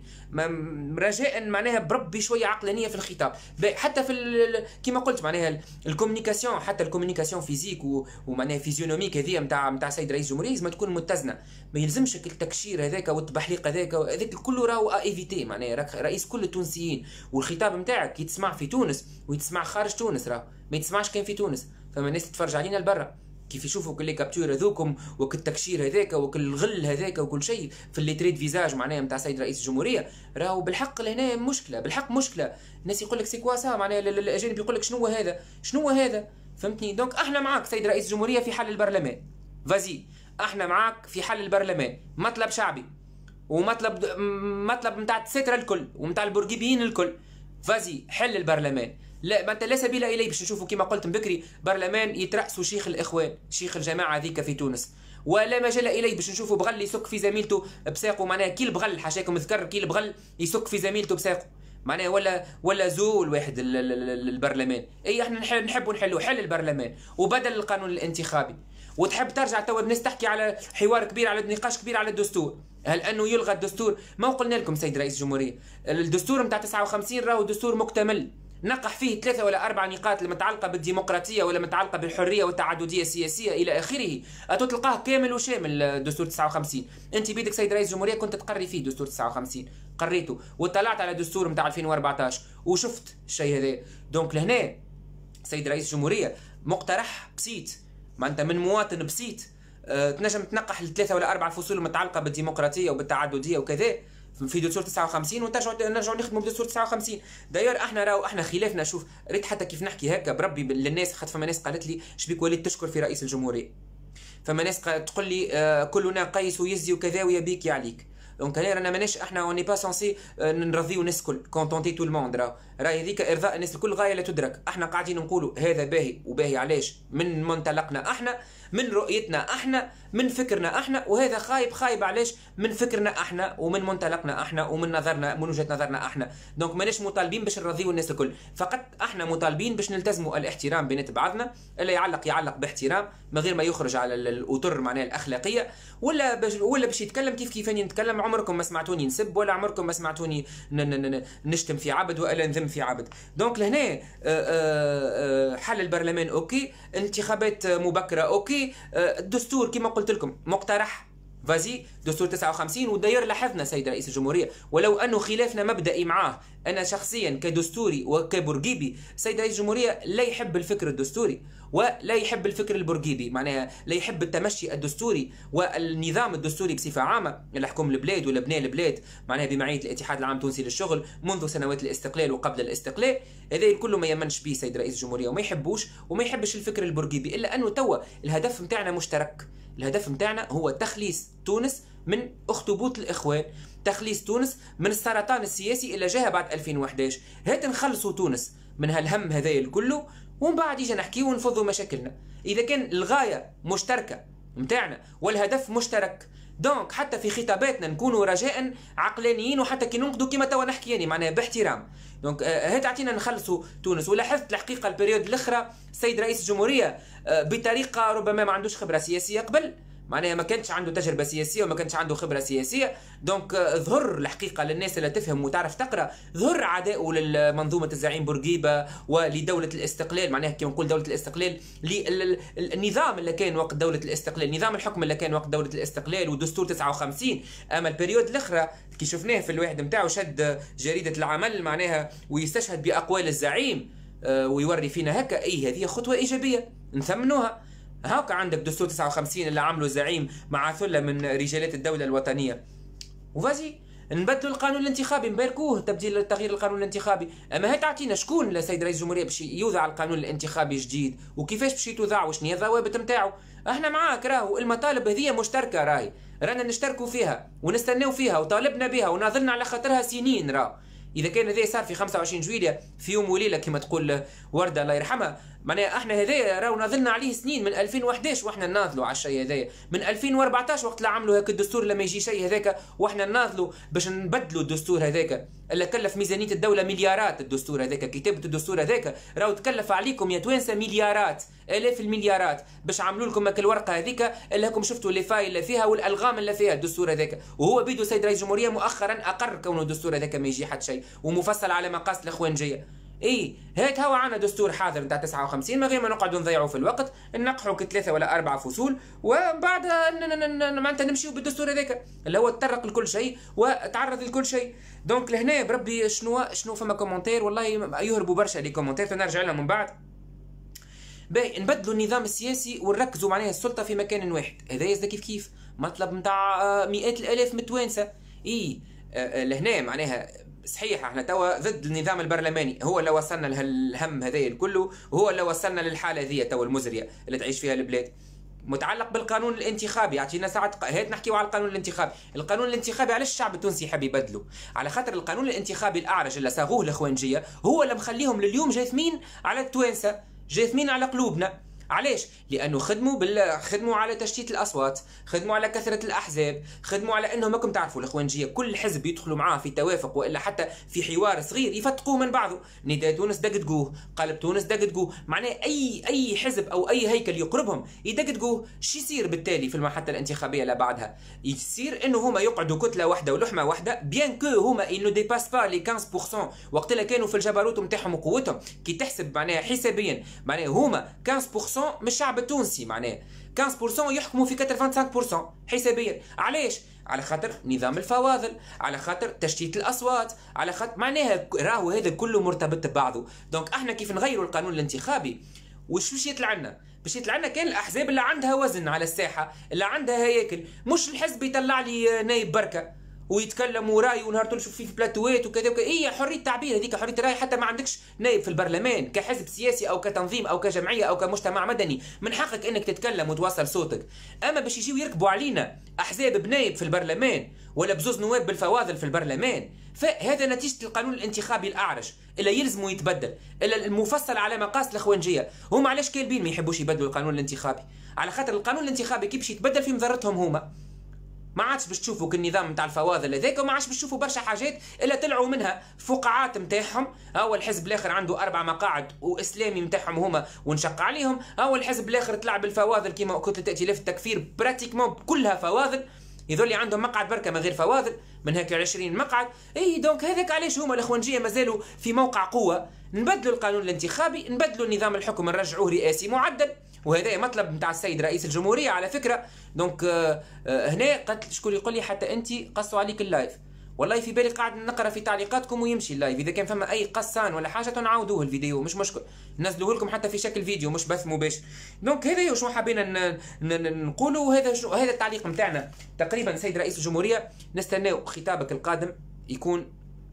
رجاء معناها بربي شويه عقلانيه في الخطاب، حتى في كيما قلت معناها الكومونيكاسيون، حتى الكومونيكاسيون فيزيك ومعناها فيزيونوميك هذه نتاع السيد رئيس الجمهوريه لازم تكون متزنه، ما يلزمش التكشير هذاك والتبحليق هذاك كله راهو ايفيتي، معناها رئيس كل التونسيين والخطاب نتاعك يتسمع في تونس ويتسمع خارج تونس، راه ما يتسمعش كان في تونس، فما ناس تتفرج علينا لبرا كيف يشوفوا كل كابتور هذوكم وكل التكشير هذاك وكل الغل هذاك وكل شيء في اللي تريد فيزاج معناها نتاع سيد رئيس الجمهوريه. راهو بالحق لهنا مشكله، بالحق مشكله. الناس يقول لك سي كوا سا، معناها الاجانب يقول لك شنو هذا شنو هذا، فهمتني؟ دونك احنا معاك سيد رئيس الجمهوريه في حل البرلمان، فازي احنا معاك في حل البرلمان، مطلب شعبي مطلب نتاع السترة الكل ونتاع البورقيبيين الكل، فازي حل البرلمان. لا ما انت لا سبيل اليه باش نشوفوا كما قلت من بكري برلمان يترأسوا شيخ الاخوان، شيخ الجماعه هذيك في تونس، ولا مجال اليه باش نشوفوا بغل يسك في زميلته بساقه، معناها كي البغل حاشاكم ذكر كي البغل يسك في زميلته بساقه، معناها ولا زول واحد البرلمان. اي احنا نحبوا نحلوا حل البرلمان وبدل القانون الانتخابي. وتحب ترجع توا الناس تحكي على حوار كبير، على نقاش كبير على الدستور، هل انه يلغى الدستور؟ ما قلنا لكم سيد رئيس الجمهوريه الدستور نتاع 59 راهو دستور مكتمل، نقح فيه 3 ولا 4 نقاط المتعلقه بالديمقراطيه ولا متعلقه بالحريه والتعدديه السياسيه الى اخره، تلقاه كامل وشامل دستور 59. انت بيدك سيد رئيس الجمهوريه كنت تقري فيه دستور 59، قريته وطلعت على دستور نتاع 2014 وشفت الشيء هذا. دونك لهنا سيد رئيس الجمهوريه مقترح بسيط، معناتها من مواطن بسيط تنجم تنقح ال3 ولا 4 فصول المتعلقه بالديمقراطيه وبالتعدديه وكذا في دستور 59 ونرجعوا نخدموا بدستور 59. داير احنا خلافنا، شوف ريت حتى كيف نحكي هكا بربي للناس، خاطر فما ناس قالت لي شبيك وليت تشكر في رئيس الجمهوريه، فما ناس تقول لي كلنا قيس ويزي وكذا ويبيك يعليك. دونك انا ماناش احنا اوني با سونسي نرضيو الناس الكل، كونتونتي تو الموند، راهي هذيك ارضاء الناس الكل غايه لا تدرك. احنا قاعدين نقولوا هذا باهي، وباهي علاش؟ من منطلقنا احنا، من رؤيتنا احنا، من فكرنا احنا، وهذا خايب علاش؟ من فكرنا احنا ومن منطلقنا احنا ومن نظرنا، من وجهه نظرنا احنا. دونك ماناش مطالبين باش نرضيو الناس الكل، فقط احنا مطالبين باش نلتزموا الاحترام بين بعضنا، اللي يعلق باحترام من غير ما يخرج على الاطر معناها الاخلاقيه، ولا باش يتكلم كيفاني نتكلم. عمركم ما سمعتوني نسب، ولا عمركم ما سمعتوني نشتم في عبد ولا نذم في عبد. دونك لهنا حل البرلمان اوكي، انتخابات مبكره اوكي، الدستور كما قلت لكم مقترح فازي دستور 59 وداير لاحظنا سيد رئيس الجمهوريه، ولو انه خلافنا مبدئي معاه، انا شخصيا كدستوري وكبورقيبي سيد رئيس الجمهوريه لا يحب الفكر الدستوري ولا يحب الفكر البورقيبي، معناها لا يحب التمشي الدستوري والنظام الدستوري بصفه عامه اللي يحكم البلاد ولا بناء البلاد، معناها بمعيه الاتحاد العام التونسي للشغل منذ سنوات الاستقلال وقبل الاستقلال. هذا الكل ما يمنش به سيد رئيس الجمهوريه وما يحبوش وما يحبش الفكر البورقيبي، الا انه توا الهدف نتاعنا مشترك. الهدف نتاعنا هو تخليص تونس من اخطبوط الاخوان، تخليص تونس من السرطان السياسي اللي جاها بعد 2011. هات نخلصوا تونس من هالهم هذايا الكله، ومن بعد يجي نحكيو ونفضوا مشاكلنا. اذا كان الغايه مشتركه نتاعنا والهدف مشترك، دونك حتى في خطاباتنا نكونوا رجاء عقلانيين، وحتى كي ننقدوا كما توا نحكي يعني معناها باحترام. دونك هات عطينا نخلصوا تونس. ولاحظت الحقيقه البريود الاخرى السيد رئيس الجمهوريه بطريقه ربما ما عندوش خبره سياسيه قبل، معناها ما كانش عنده تجربه سياسيه وما كانش عنده خبره سياسيه. دونك ظهر الحقيقه للناس اللي تفهم وتعرف تقرا، ظهر عداءه لمنظومه الزعيم بورقيبه ولدوله الاستقلال، معناها كي نقول دوله الاستقلال للنظام اللي كان وقت دوله الاستقلال، نظام الحكم اللي كان وقت دوله الاستقلال ودستور 59. اما البريود الاخرى كي شفناه في الواحد نتاعو شد جريده العمل معناها ويستشهد باقوال الزعيم ويوري فينا هكا، اي هذه خطوه ايجابيه نثمنوها. هاكا عندك دستور 59 اللي عمله الزعيم مع ثله من رجالات الدوله الوطنيه، وفازي نبدلوا القانون الانتخابي نباركوه تغيير القانون الانتخابي. اما هي تعطينا شكون لسيد رئيس الجمهوريه باش يوضع القانون الانتخابي جديد وكيفاش باش يتوضع وشنو هي الضوابط نتاعو. احنا معاك، راهو المطالب هذه مشتركه، رانا نشتركوا فيها ونستناو فيها وطالبنا بها وناضلنا على خاطرها سنين. اذا كان هذا صار في 25 جويلية في يوم وليله كما تقول ورده الله يرحمها، معناها احنا هذايا راهو ناضلنا عليه سنين من 2011 واحنا ناضلوا على الشيء هذايا، من 2014 وقت اللي عملوا هاك الدستور لما يجي شيء هذاك واحنا ناضلوا باش نبدلوا الدستور هذاك اللي كلف ميزانيه الدوله مليارات. الدستور هذاك كتابه الدستور هذاك راهو تكلف عليكم يا توانسه مليارات، الاف المليارات باش عملوا لكم هاك الورقه هذيك اللي راكم شفتوا اللي فايل اللي فيها والالغام اللي فيها الدستور هذاك. وهو بيدو سيد رئيس الجمهوريه مؤخرا اقر كونه الدستور هذاك ما يجي حد شيء ومفصل على مقاصد الاخوان جايه. اي هات هوا عنا دستور حاضر نتاع 59 من غير ما نقعدوا نضيعوا في الوقت، ننقحوا ك3 ولا 4 فصول ومن بعد معناتها نمشيو بالدستور هذاك اللي هو تطرق لكل شيء وتعرض لكل شيء. دونك لهنا بربي شنو فما كومنتير والله يهربوا برشا لي كومنتير، نرجع لهم من بعد. باهي نبدلوا النظام السياسي ونركزوا معناها السلطه في مكان واحد، هذا يزدا كيف مطلب نتاع مئات الالاف من التوانسه. لهنا معناها صحيح احنا توا ضد النظام البرلماني، هو اللي وصلنا لهالهم هذايا الكل، وهو اللي وصلنا للحاله ذي توا المزريه اللي تعيش فيها البلاد. متعلق بالقانون الانتخابي، يعطينا ساعه هات نحكيو على القانون الانتخابي. القانون الانتخابي علاش الشعب التونسي يحب يبدله؟ على خاطر القانون الانتخابي الاعرج اللي صاغوه الاخوانجيه هو اللي مخليهم لليوم جاثمين على التوانسه، جاثمين على قلوبنا. علاش؟ لانه خدموا على تشتيت الاصوات، خدموا على كثره الاحزاب، خدموا على انهم راكم تعرفوا الاخوانجيه كل حزب يدخلوا معاه في توافق والا حتى في حوار صغير يفتقوه من بعضه. نداء تونس دقدقوه، قلب تونس دقدقوه، معناه اي حزب او اي هيكل يقربهم يدقدقوه. شو يصير بالتالي في المرحله الانتخابيه اللي بعدها؟ يصير انه هما يقعدوا كتله واحده ولحمه واحده، بيان كو هما إنو ديباس با لي 15% وقت اللي كانوا في الجبروت نتاعهم وقوتهم. كي تحسب معناها حسابيا معناها هما 15% من الشعب التونسي، معناه 15% يحكموا في 85% حسابيا. علاش؟ على خاطر نظام الفواضل، على خاطر تشتيت الاصوات، على خاطر معناها راهو هذا كله مرتبط ببعضه. دونك احنا كيف نغيروا القانون الانتخابي وش باش يطلع لنا؟ باش يطلع لنا كان الاحزاب اللي عندها وزن على الساحه، اللي عندها هياكل، مش الحزب يطلع لي نايب بركه ويتكلم وراي ونهار تنشوف فيه في بلاتوات وكذا وكذا. هي حريه تعبير هذيك، حريه الراي. حتى ما عندكش نائب في البرلمان كحزب سياسي او كتنظيم او كجمعيه او كمجتمع مدني، من حقك انك تتكلم وتوصل صوتك. اما باش يجيو يركبوا علينا احزاب بنايب في البرلمان ولا بزوز نواب بالفواضل في البرلمان، فهذا نتيجه القانون الانتخابي الاعرج اللي يلزموا يتبدل، الا المفصل على مقاس الاخوانجيه. هم علاش كالبين ما يحبوش يبدلوا القانون الانتخابي؟ على خاطر القانون الانتخابي كي باش يتبدل في مضرتهم هما. ما عادش باش تشوفوا كالنظام نتاع الفواضل هذاك، وما عادش باش تشوفوا برشا حاجات الا طلعوا منها فقاعات نتاعهم. هو الحزب الاخر عنده 4 مقاعد واسلامي نتاعهم هما ونشق عليهم، هو الحزب الاخر طلع بالفواضل كيما كتله ائتلاف التكفير براتيكمون كلها فواضل، يظل عندهم مقعد بركه من غير فواضل من هيك 20 مقعد. دونك هذاك علاش هما الاخوانجيه مازالوا في موقع قوه. نبدلوا القانون الانتخابي، نبدلوا نظام الحكم، نرجعوه رئاسي معدل، وهذا مطلب نتاع السيد رئيس الجمهوريه على فكره. دونك هنا قلت شكون يقول لي حتى انت قصوا عليك اللايف، والله في بالي قاعد نقرا في تعليقاتكم ويمشي اللايف. اذا كان فما اي قصان ولا حاجه تنعاودوه الفيديو مش مشكل، ننزلوه لكم حتى في شكل فيديو مش بث مباشر. دونك هذا شنو حبينا نقولوا، هذا التعليق نتاعنا تقريبا. سيد رئيس الجمهوريه نستناو خطابك القادم يكون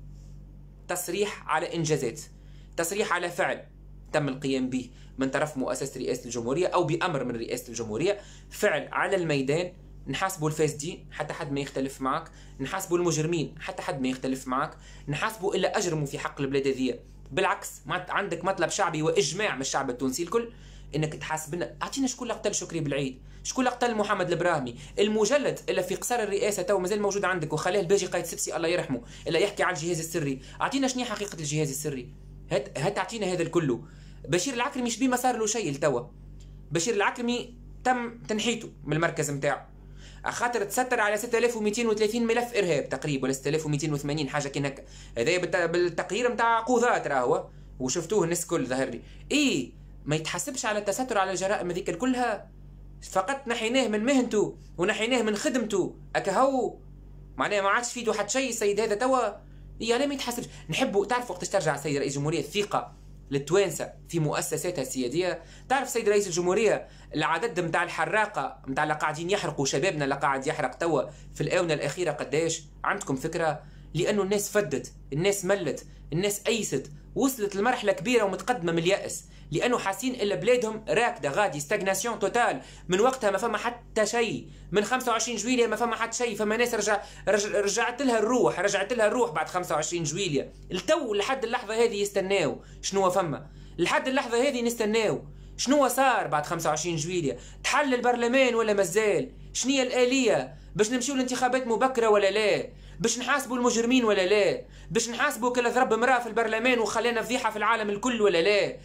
تصريح على انجازات، تصريح على فعل تم القيام به من طرف مؤسسة رئاسة الجمهورية أو بأمر من رئاسة الجمهورية، فعل على الميدان. نحاسبوا الفاسدين حتى حد ما يختلف معك، نحاسبوا المجرمين حتى حد ما يختلف معك، نحاسبوا إلا أجرموا في حق البلاد هذية. بالعكس عندك مطلب شعبي وإجماع من الشعب التونسي الكل انك تحاسبنا. اعطينا شكون اللي قتل شكري بالعيد، شكون اللي قتل محمد البراهمي، المجلد اللي في قصر الرئاسه تو مازال موجود عندك وخلاه الباجي قايد سبسي الله يرحمه اللي يحكي على الجهاز السري. اعطينا شنو حقيقه الجهاز السري، هات اعطينا هذا الكله. بشير العكرمي شبيه ما صار له شيء لتوا. بشير العكرمي تم تنحيته من المركز نتاعو خاطر تستر على 6230 ملف ارهاب تقريبا، ولا 6280 حاجه كي هكا. هذايا بالتقرير نتاع قضاة راهو وشفتوه الناس الكل ظهر لي. ما يتحسبش على التستر على الجرائم هذيك كلها، فقط نحيناه من مهنته ونحيناه من خدمته هو معناها ما عادش فيدو حتى شيء السيد هذا توا. لا ما يتحسبش. نحبوا تعرف وقتاش ترجع السيد رئيس الجمهوريه الثقه للتوانسه في مؤسساتها السياديه. تعرف سيد رئيس الجمهوريه العدد نتاع الحراقه نتاع اللي قاعدين يحرقوا شبابنا اللي قاعد يحرق توا في الاونه الاخيره قداش؟ عندكم فكره؟ لانه الناس فدت، الناس ملت، الناس ايست، وصلت لمرحله كبيره ومتقدمه من الياس، لانه حاسين الا بلادهم راكده غادي ستاغناسيون توتال. من وقتها ما فما حتى شيء، من 25 جويلية ما فما حتى شيء. فما ناس رجعت لها الروح بعد 25 جويلية. التو لحد اللحظه هذه يستناو شنو فما، لحد اللحظه هذه نستناو شنو صار بعد 25 جويلية. تحل البرلمان ولا مازال؟ شنو هي الآلية؟ باش نمشيو لانتخابات مبكره ولا لا؟ باش نحاسبوا المجرمين ولا لا؟ باش نحاسبوا كل ضرب امراه في البرلمان وخلانا فضيحه في العالم الكل ولا لا؟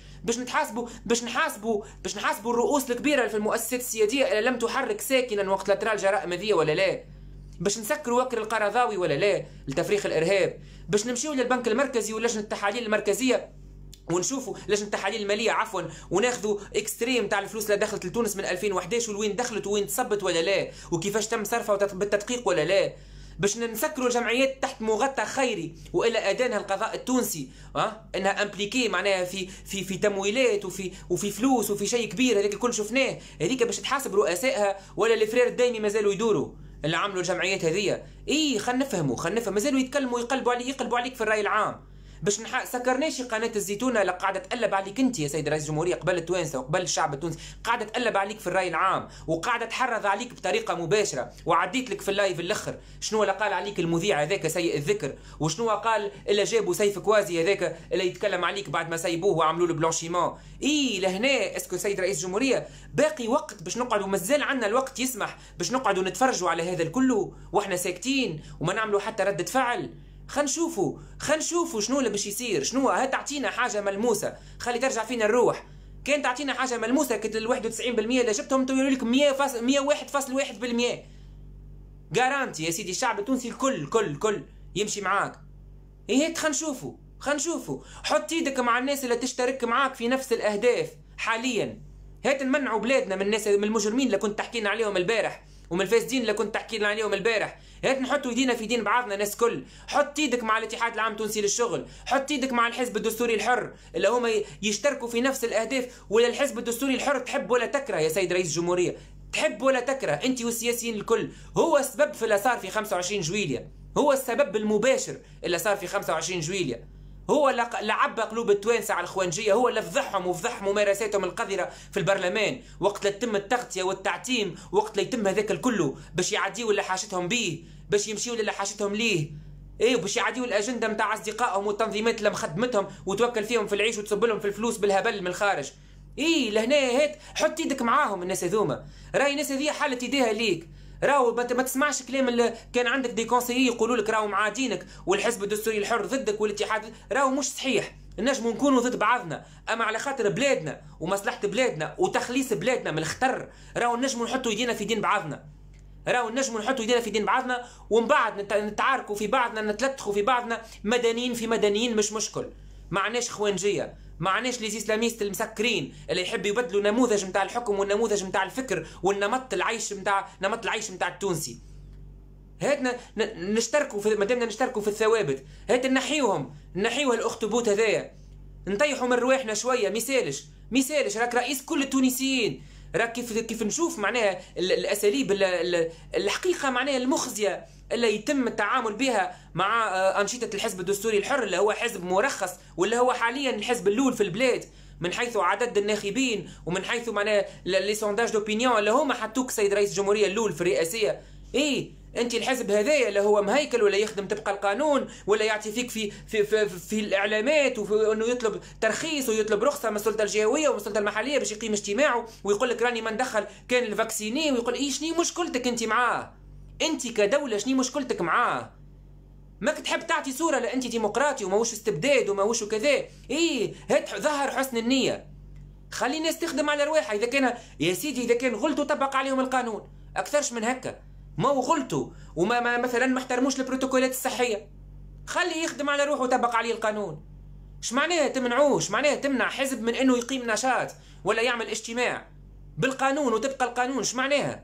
باش نحاسبوا الرؤوس الكبيره في المؤسسات السياديه الا لم تحرك ساكنا وقت لا ترى الجرائم هذه ولا لا؟ باش نسكروا وكر القرضاوي ولا لا لتفريخ الارهاب؟ باش نمشيو للبنك المركزي ولجنه التحاليل المركزيه ونشوفوا لجنه التحاليل الماليه وناخذوا اكستريم تاع الفلوس اللي دخلت لتونس من 2011 ولوين دخلت وين تصبت ولا لا، وكيفاش تم صرفها بالتدقيق ولا لا. باش نسكروا الجمعيات تحت مغطى خيري، والا ادانها القضاء التونسي انها امبليكي معناها في تمويلات وفي فلوس وفي شيء كبير، هذاك الكل شفناه. هذيك باش تحاسب رؤسائها ولا الفرير الدايمي مازالوا يدوروا اللي عملوا الجمعيات هذيا؟ خلينا نفهم مازالوا يتكلموا يقلبوا عليك في الراي العام. باش سكرناش قناه الزيتونه اللي قاعده تقلب عليك انت يا سيد رئيس الجمهوريه قبل التوانسه وقبل الشعب التونسي، قاعده تقلب عليك في الراي العام وقاعده تحرض عليك بطريقه مباشره. وعديت لك في اللايف الاخر شنو اللي قال عليك المذيع هذاك سيء الذكر، وشنو قال الا جابوا سيف كوازي هذاك اللي يتكلم عليك بعد ما سيبوه وعملوا له بلانشيمون. لهنا اسكو سيد رئيس الجمهوريا باقي وقت باش نقعدوا، مازال عندنا الوقت يسمح باش نقعدوا نتفرجوا على هذا الكل واحنا ساكتين وما نعملوا حتى ردة فعل؟ خلينا نشوفوا شنو اللي باش يصير. شنو تعطينا حاجه ملموسه، خلي ترجع فينا الروح. كان تعطينا حاجه ملموسه كنت ال 91% اللي جبتهم تقولوا لكم 101.1% جارانتي يا سيدي. الشعب التونسي الكل يمشي معاك. هيك خلينا نشوفوا. حط ايدك مع الناس اللي تشترك معاك في نفس الاهداف حاليا. هات نمنعوا بلادنا من الناس، من المجرمين اللي كنت تحكينا عليهم البارح ومن الفاسدين اللي كنت تحكي لنا عليهم البارح. هات نحطوا ايدينا في دين بعضنا ناس كل. حط ايدك مع الاتحاد العام التونسي للشغل، حط ايدك مع الحزب الدستوري الحر اللي هما يشتركوا في نفس الاهداف. ولا الحزب الدستوري الحر تحب ولا تكره يا سيد رئيس الجمهوريه، تحب ولا تكره انت والسياسيين الكل، هو السبب في اللي صار في 25 جويلية، هو السبب المباشر اللي صار في 25 جويلية. هو اللي لعب قلوب التوانسه على الخوانجيه، هو اللي فضحهم وفضح ممارساتهم القذره في البرلمان وقت لا تتم التغطيه والتعتيم، وقت لا يتم هذاك الكله باش يعديوا اللي حاجتهم بيه، باش يمشيوا اللي حاجتهم ليه، وباش يعديوا الاجنده نتاع اصدقائهم والتنظيمات اللي مخدمتهم وتوكل فيهم في العيش وتصب لهم في الفلوس بالهبل من الخارج. لهنا هات حط ايدك معاهم الناس هذوما. راهي الناس هذيا حالت ايديها ليك. راهو ما تسمعش كلام اللي كان عندك دي كونسيي يقولوا لك راهو معادينك والحزب الدستوري الحر ضدك والاتحاد، راهو مش صحيح. نجموا نكونوا ضد بعضنا، اما على خاطر بلادنا ومصلحه بلادنا وتخليص بلادنا من الخطر راهو نجموا نحطوا ايدينا في دين بعضنا. ومن بعد نتعاركوا في بعضنا، نتلطخوا في بعضنا، مدنيين في مدنيين مش مشكل. معناش خوانجيه، معناش لي اسلاميست المسكرين اللي يحب يبدلوا نموذج نتاع الحكم والنموذج نتاع الفكر والنمط العيش نتاع التونسي. هات نشتركوا في، مادامنا نشتركوا في الثوابت، هات نحيوه الاخطبوط هذايا، نطيحوا من رواحنا شويه. ميسالش راك رئيس كل التونسيين. راك كيف نشوف معناها الاساليب الحقيقه معناها المخزيه اللي يتم التعامل بها مع أنشطة الحزب الدستوري الحر اللي هو حزب مرخص، واللي هو حاليا الحزب الأول في البلاد من حيث عدد الناخبين ومن حيث معناها لي سونداج دوبينيون اللي هما حطوك سيد رئيس الجمهورية الأول في الرئاسية. انت الحزب هذايا اللي هو مهيكل ولا يخدم طبق القانون ولا يعطي فيك في الاعلامات وانه يطلب ترخيص ويطلب رخصه من السلطه الجهويه ومن السلطه المحليه باش يقيم اجتماعه ويقول لك راني ما ندخل كان الفاكسيني، ويقول شنو مشكلتك انت معاه؟ انت كدوله شنو مشكلتك معاه؟ ماك تحب تعطي صوره لانت ديمقراطي وماهوش استبداد وماهوش كذا. هات ظهر حسن النيه، خلي الناس تخدم على رواحها. اذا كان يا سيدي اذا كان غلطوا طبق عليهم القانون، اكثرش من هكا. ما غلطوا وما مثلا ما احترموش البروتوكولات الصحيه، خلي يخدم على روحه وطبق عليه القانون. اش معناها تمنعوش؟ معناها تمنع حزب من انه يقيم نشاط ولا يعمل اجتماع بالقانون وتبقى القانون؟ اش معناها؟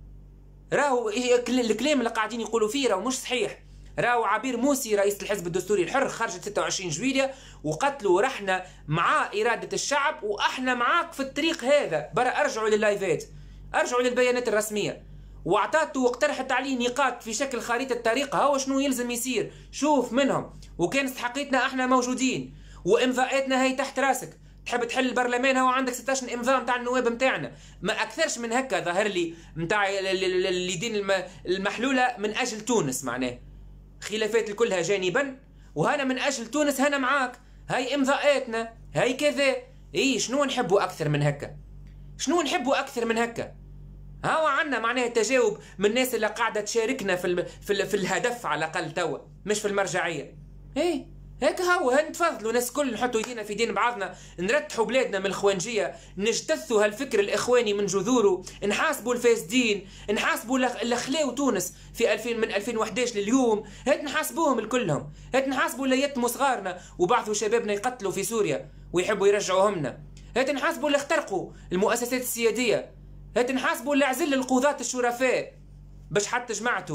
راهو الكلام اللي قاعدين يقولوا فيه راهو مش صحيح. راهو عبير موسي رئيس الحزب الدستوري الحر خرجت 26 جويلية وقتلوا رحنا مع إرادة الشعب وإحنا معاك في الطريق هذا. برا أرجعوا لللايفات، أرجعوا للبيانات الرسمية، واعطته واقترحت عليه نقاط في شكل خريطة طريق هو شنو يلزم يصير. شوف منهم، وكان استحقيتنا احنا موجودين وامضاءاتنا هي تحت راسك. تحب تحل البرلمان هو عندك 16 امضاء نتاع النواب نتاعنا، ما اكثرش من هكا. ظاهر لي نتاع اليدين المحلوله من اجل تونس، معناه خلافات كلها جانبا وهنا من اجل تونس هنا معاك. هاي امضاءاتنا هاي كذا. شنو نحبوا اكثر من هكا؟ شنو نحبوا اكثر من هكا؟ هاو عنا معناها تجاوب من الناس اللي قاعده تشاركنا في الهدف على الاقل توا، مش في المرجعيه. هيك هو نتفضلوا ناس كل نحطوا يدينا في دين بعضنا، نرتحوا بلادنا من الخوانجيه، نجتثوا هالفكر الاخواني من جذوره، نحاسبوا الفاسدين، نحاسبوا اللي خلاو تونس في 2000 من 2011 لليوم، هات نحاسبوهم الكلهم، هات نحاسبوا اللي يتموا صغارنا وبعثوا شبابنا يقتلوا في سوريا ويحبوا يرجعوهمنا، هات نحاسبوا اللي اخترقوا المؤسسات السياديه، هات نحاسبوا اللي عزل القضاة الشرفاء باش حتى جمعتوا،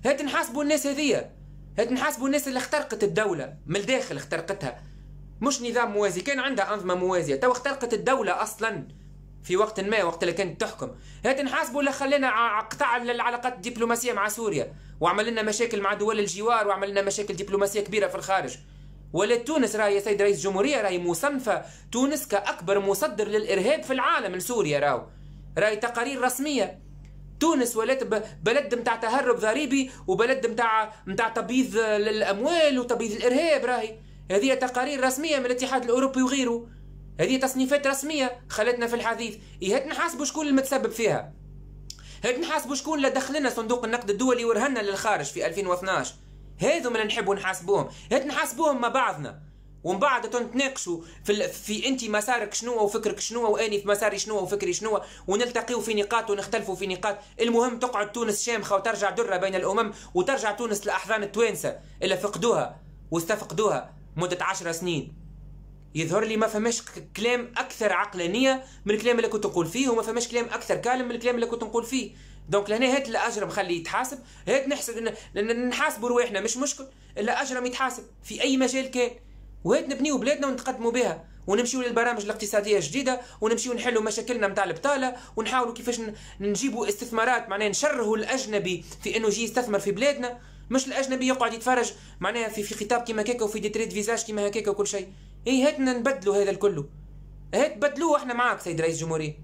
هات نحاسبوا الناس هذيا، هات نحاسبوا الناس اللي اخترقت الدولة من الداخل، اخترقتها مش نظام موازي، كان عندها أنظمة موازية تو اخترقت الدولة أصلا في وقت ما وقت اللي كانت تحكم. هات نحاسبوا اللي خلينا قطع العلاقات الدبلوماسية مع سوريا وعمل لنا مشاكل مع دول الجوار وعمل لنا مشاكل دبلوماسية كبيرة في الخارج. ولا تونس راهي يا سيد رئيس الجمهورية راهي مصنفة تونس كأكبر مصدر للإرهاب في العالم لسوريا، راهي تقارير رسمية. تونس ولات بلد متاع تهرب ضريبي وبلد متاع تبييض الأموال وتبييض الإرهاب، راهي هذه تقارير رسمية من الاتحاد الأوروبي وغيره، هذه تصنيفات رسمية خلتنا في الحديث. هات نحاسبوا شكون المتسبب فيها، هات نحاسبوا شكون اللي دخلنا صندوق النقد الدولي ورهنا للخارج في 2012، هذم اللي نحبوا نحاسبوهم. هات نحاسبوهم مع بعضنا ومن بعد نتناقشوا في انت مسارك شنو وفكرك شنو واني في مساري شنو وفكري شنو، ونلتقيوا في نقاط ونختلفوا في نقاط. المهم تقعد تونس شامخه وترجع دره بين الامم، وترجع تونس لاحضان التوانسه اللي فقدوها واستفقدوها مده 10 سنين. يظهر لي ما فماش كلام اكثر عقلانيه من الكلام اللي كنت نقول فيه، وما فماش كلام اكثر كالم من الكلام اللي كنت نقول فيه. دونك لهنا هات الاجرم خليه يتحاسب، هات نحاسبوا رواحنا مش مشكل، الا اجرم يتحاسب في اي مجال كان، وهات نبنيو بلادنا ونتقدموا بها ونمشيو للبرامج الاقتصاديه الجديده ونمشيو نحلوا مشاكلنا نتاع البطاله ونحاولوا كيفاش نجيبوا استثمارات، معناها نشرهوا الاجنبي في انه يجي يستثمر في بلادنا، مش الاجنبي يقعد يتفرج معناها في خطاب كيما هكاكا وفي ديتريد فيزاج كيما هكاكا وكل شيء. اي هات نبدلوا هذا الكل، هات بدلوه احنا معاك سيد رئيس الجمهوريه.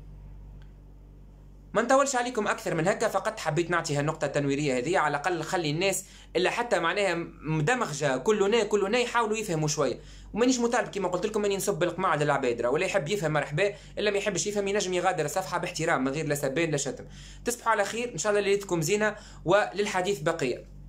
ما نطولش عليكم اكثر من هكا، فقط حبيت نعطي هالنقطه التنويريه هذه، على الاقل نخلي الناس اللي حتى معناها مدمغجه كلنا يحاولوا يفهموا شويه. ومانيش مطالب كما قلت لكم اني نصب القماع للعباد، ولا يحب يفهم مرحبا، الا ما يحبش يفهم ينجم يغادر الصفحه باحترام من غير لا سبان لا شتم. تصبحوا على خير ان شاء الله، ليلتكم زينه وللحديث بقيه.